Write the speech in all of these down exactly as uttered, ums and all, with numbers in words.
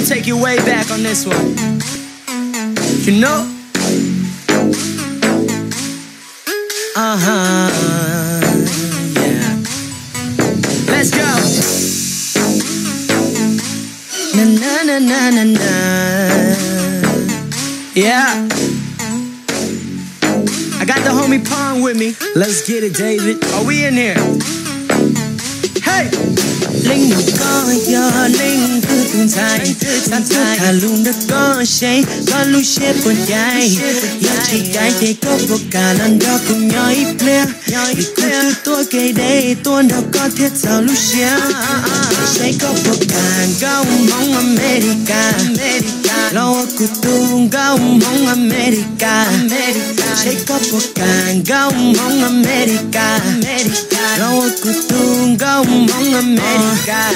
gonna take you way back on this one. You know? Uh-huh. Yeah. Let's go. Na na na na na na. Yeah. I got the homie Prom with me. Let's get it, David. Are we in here? Hey! Linh một có gió linh cứ từng dài Sáng thức thả luôn đã có say có lúc xếp quần dài Giờ chỉ cái thế có vô cả lần đó cùng nhau ít lẽ Vì cứ từ tôi kể đây tôi đâu có thiết sao lúc xếp Say có vô cả gấu mong America Lâu cứ tung gấu mong America Say có vô cả gấu mong America Lâu cứ tung gấu mong America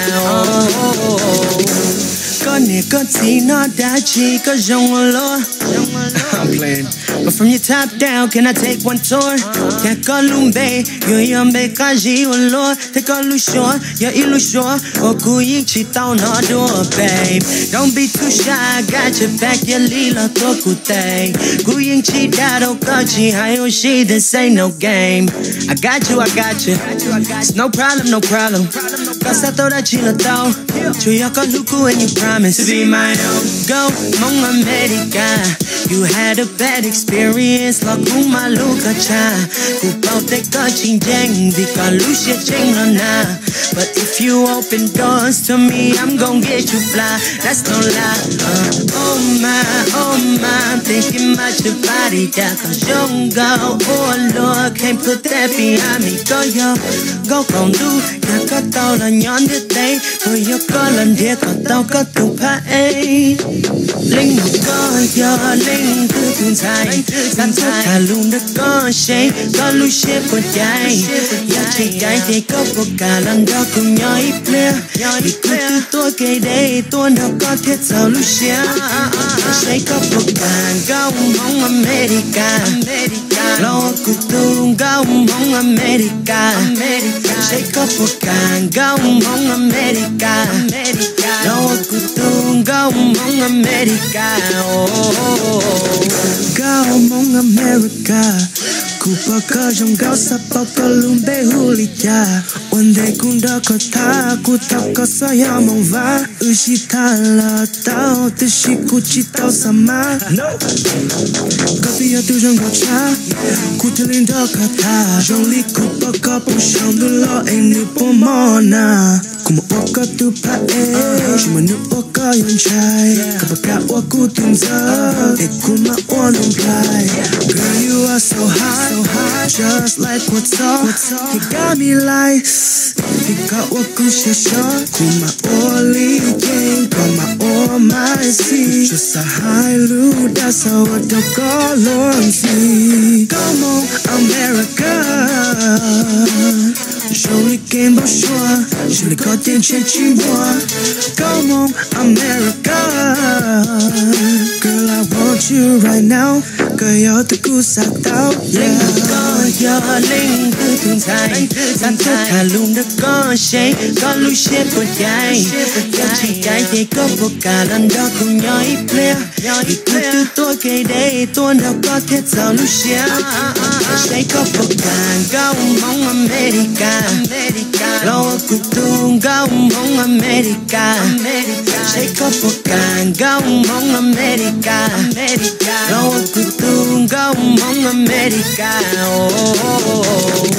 Con này con gì nó đã chỉ có dòng lúa I'm playing But from your top down can I take one tour Nhà con lung bê Người âm bê có gì ổn lúa Thế con lưu xóa Giờ ít lưu xóa Ô cú yên chỉ tao nó đùa babe Don't be too shy I got your back Yeah lý là tôi cụ tệ Cú yên chỉ đã đâu có chỉ hay ô she This ain't no game I got you I got you It's no problem no problem Có sao tôi đã chỉ là tao Chủ yếu có lúc cũ and you promise To be my own Go mong America You had a bad experience Lo cú mà lúc có cha Cú bao tay có chính danh Vì có lúc sẽ tranh lo na But if you open doors to me I'm gon' get you fly That's no lie uh, Oh my, oh my I'm thinking about your body Đã có dòng go Oh Lord Can't put that behind me Go yo, go còn đu Nhà có tao là nhón đứa tay Rồi yo có lần đĩa có tao có tụ phá ấy Linh một có yo Linh cứ từng dài Sáng thức thả luôn đã có say Có lúc xếp quần dài Giờ chỉ cái thế có vô cả lần đó cùng nhau ít lẽ Vì cứ từ tôi kể đây tôi đâu có thiết sao lúc xếp Say có vô cả gấu mong America Lâu cứ tung gấu mong America Say có vô cả gấu mong America Lâu cứ tung gấu mong America Gấu mong America Cooper có dòng gáo sắp bao có luôn bê hù lì cha One day cũng đã có tha Cú tao có sao ya mong vá Ư chỉ tha là tao Từ chỉ cú chỉ tao sa má Có tí ya tu dòng gáo cha Cú thư linh đó có tha Dòng lý Cooper có bông sông Đu lo anh nữ bố mò nà Cú mà ua có tu pa ê Chỉ mà nữ ua có yon trai Cả bà cả ua cú từng giờ Để cú mà ua luôn play Girl you are so high So high, just like what's up, what's up? You got me like You got what you should show Kuma oli gang, kama all my see Just a high loot, that's how I don't call on see Come on, America Surely game bao sure Surely có tiền trên chỉ mua Come on, America Girl, I want you right now Girl, you're the good side out Linh có gió, linh cứ từng dài Sáng thức thả luôn đã có say Có lúc xếp quần dài Giờ chỉ cái thế có vô cả lần đó cùng nhau ít lẽ Vì cứ từ tôi kể đây tôi đâu có thiết sao lúc xếp Say có vô cả gấu mong America Lâu cuộc tung gấu mong America Say có vô cả gấu mong America Lâu cuộc tung gấu mong America oh, oh, oh, oh.